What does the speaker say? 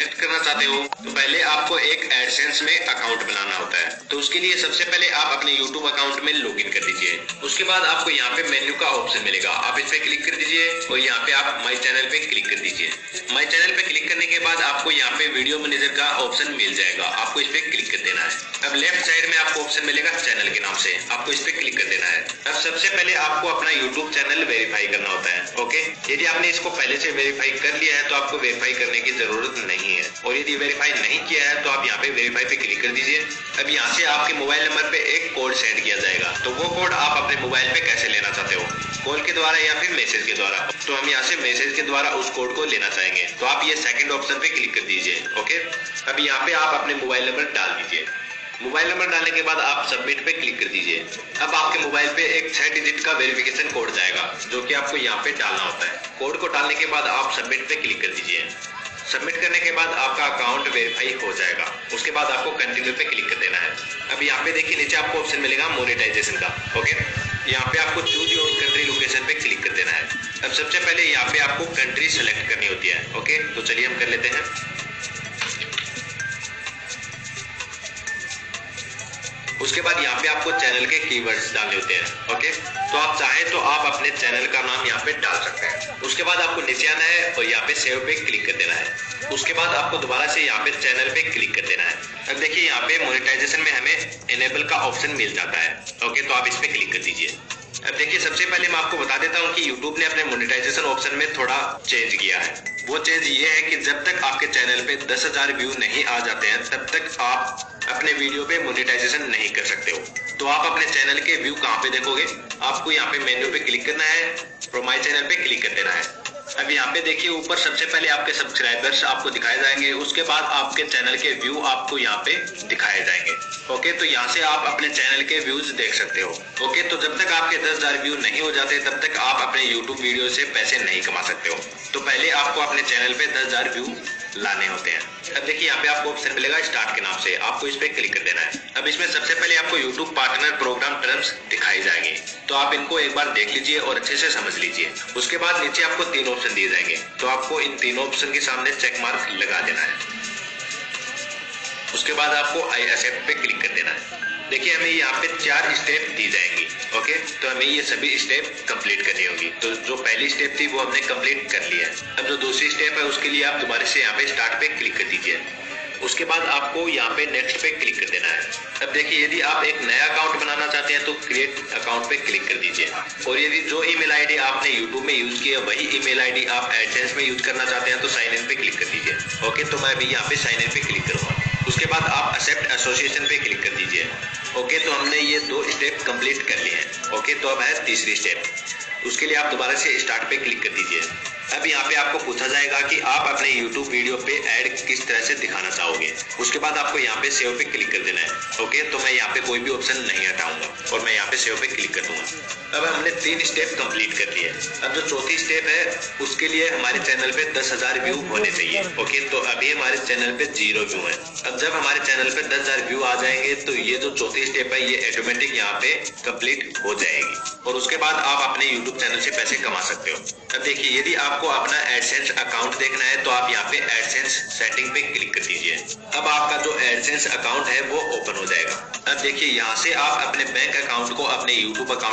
Connect करना चाहते हो तो पहले आपको एक एडसेंस में अकाउंट बनाना होता है। तो उसके लिए सबसे पहले आप अपने यूट्यूब अकाउंट में लॉगिन कर दीजिए। उसके बाद आपको यहाँ पे मेन्यू का ऑप्शन मिलेगा, आप इस पे क्लिक कर दीजिए और यहाँ पे आप माई चैनल पे क्लिक कर दीजिए। माई चैनल पे क्लिक करने के बाद आपको यहाँ पे वीडियो मैनेजर का ऑप्शन मिल जाएगा, आपको इस पे क्लिक कर देना है। अब लेफ्ट साइड में आपको ऑप्शन मिलेगा चैनल के नाम से, आपको इस पे क्लिक कर देना है। अब सबसे पहले आपको अपना यूट्यूब चैनल वेरीफाई करना होता है। ओके, यदि आपने इसको पहले से वेरीफाई कर लिया है तो आपको वेरीफाई करने की जरूरत नहीं है, और यदि वेरीफाई नहीं किया है तो आप यहाँ पे वेरीफाई पे क्लिक कर दीजिए। अब यहाँ से आपके मोबाइल नंबर पे एक कोड सेंड किया जाएगा, तो वो कोड आप अपने मोबाइल पे कैसे लेना चाहते हो, कॉल के द्वारा या फिर मैसेज के द्वारा। तो हम यहाँ से मैसेज के द्वारा उस कोड को लेना चाहेंगे, तो आप ये सेकंड ऑप्शन पे क्लिक कर दीजिए। ओके, अब यहाँ पे आप अपने मोबाइल नंबर डाल दीजिए। मोबाइल नंबर डालने के बाद आप सबमिट पे क्लिक कर दीजिए। अब आपके मोबाइल पे एक 6 डिजिट का वेरिफिकेशन कोड जाएगा, जो कि आपको यहाँ पे डालना होता है। कोड को डालने के बाद आप सबमिट पे क्लिक कर दीजिए। सबमिट करने के बाद आपका अकाउंट वेरीफाई हो जाएगा। उसके बाद आपको कंटिन्यू पे क्लिक कर देना है। अब यहाँ पे देखिए नीचे आपको ऑप्शन मिलेगा मोनेटाइजेशन का। ओके, यहाँ पे आपको चूज योर कंट्री लोकेशन पे क्लिक कर देना है। अब सबसे पहले यहाँ पे आपको कंट्री सेलेक्ट करनी होती है। ओके, तो चलिए हम कर लेते हैं। उसके बाद यहाँ पे आपको चैनल के कीवर्ड्स डालने होते हैं। ओके, तो आप चाहें तो आप अपने चैनल का नाम यहाँ पे डाल सकते हैं। उसके बाद आपको नीचे आना है और यहाँ पे सेव पे क्लिक कर देना है। उसके बाद आपको दोबारा से यहाँ पे चैनल पे क्लिक कर देना है। अब देखिए यहाँ पे मोनेटाइजेशन में हमें इनेबल का ऑप्शन मिल जाता है। ओके, तो आप इस पे क्लिक कर दीजिए। अब देखिए सबसे पहले मैं आपको बता देता हूँ कि YouTube ने अपने मोनेटाइजेशन ऑप्शन में थोड़ा चेंज किया है। वो चेंज ये है कि जब तक आपके चैनल पे 10,000 व्यू नहीं आ जाते हैं तब तक आप अपने वीडियो पे मोनेटाइजेशन नहीं कर सकते हो। तो आप अपने चैनल के व्यू कहाँ पे देखोगे, आपको यहाँ पे मेन्यू पे क्लिक करना है और माई चैनल पे क्लिक कर देना है। अब यहाँ पे देखिए ऊपर सबसे पहले आपके सब्सक्राइबर्स आपको दिखाए जाएंगे, उसके बाद आपके चैनल के व्यू आपको यहाँ पे दिखाए जाएंगे। ओके, तो यहाँ से आप अपने चैनल के व्यूज देख सकते हो। ओके, तो जब तक आपके 10,000 व्यू नहीं हो जाते तब तक आप अपने YouTube वीडियो से पैसे नहीं कमा सकते हो। तो पहले आपको अपने चैनल पे 10,000 व्यू लाने होते हैं। अब देखिए यहाँ पे आपको ऑप्शन मिलेगा स्टार्ट के नाम से, आपको इस पे क्लिक कर देना है। अब इसमें सबसे पहले आपको YouTube पार्टनर प्रोग्राम टर्म्स दिखाई जाएंगे, तो आप इनको एक बार देख लीजिए और अच्छे से समझ लीजिए। उसके बाद नीचे आपको 3 ऑप्शन दिए जाएंगे, तो आपको इन तीनों ऑप्शन के सामने चेक मार्क लगा देना है। उसके बाद आपको आई एक्सेप्ट पे क्लिक कर देना है। देखिए हमें यहाँ पे 4 स्टेप दी जाएंगी। ओके, तो हमें ये सभी स्टेप कंप्लीट करनी होगी। तो जो पहली स्टेप थी वो हमने कंप्लीट कर लिया है। अब जो दूसरी स्टेप है उसके लिए आप दोबारा से यहाँ पे स्टार्ट पे क्लिक कर दीजिए। उसके बाद आपको यहाँ पे नेक्स्ट पे क्लिक कर देना है। अब देखिए यदि आप एक नया अकाउंट बनाना चाहते हैं तो क्रिएट अकाउंट पे क्लिक कर दीजिए, और यदि जो ईमेल आईडी आपने यूट्यूब में यूज किया वही ईमेल आईडी आप एडसेंस में यूज करना चाहते हैं तो साइन इन पे क्लिक कर दीजिए। ओके, तो मैं अभी यहाँ पे साइन इन पे क्लिक करूंगा। उसके बाद आप एक्सेप्ट एसोसिएशन पे क्लिक कर दीजिए। ओके, तो हमने ये 2 स्टेप कंप्लीट कर लिए हैं। ओके, तो अब है तीसरी स्टेप, उसके लिए आप दोबारा से स्टार्ट पे क्लिक कर दीजिए। अब यहाँ पे आपको पूछा जाएगा कि आप अपने YouTube वीडियो पे ऐड किस तरह से दिखाना चाहोगे। उसके बाद आपको यहाँ पे सेव पे क्लिक कर देना है। ओके, तो मैं यहाँ पे कोई भी ऑप्शन नहीं हटाऊंगा और मैं यहाँ पे सेव पे क्लिक कर दूंगा। अब हमने 3 स्टेप कंप्लीट कर लिए। अब जो चौथी स्टेप है उसके लिए हमारे चैनल पे 10,000 व्यू होने चाहिए। ओके, तो अभी हमारे चैनल पे 0 व्यू है। अब जब हमारे चैनल पे 10,000 व्यू आ जाएंगे तो ये जो चौथी स्टेप है ये ऑटोमेटिक यहाँ पे कंप्लीट हो जाएगी, और उसके बाद आप अपने YouTube चैनल से पैसे कमा सकते हो। अब देखिए यदि आपको अपना एडसेंस अकाउंट देखना है तो आप यहाँ पे एडसेंस सेटिंग पे क्लिक कर दीजिए। अब आपका जो एडसेंस अकाउंट है वो ओपन हो जाएगा। अब देखिए यहाँ से आप अपने बैंक अकाउंट को अपने YouTube अकाउंट